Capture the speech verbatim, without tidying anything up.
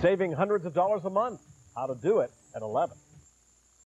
saving hundreds of dollars a month. How to do it at eleven.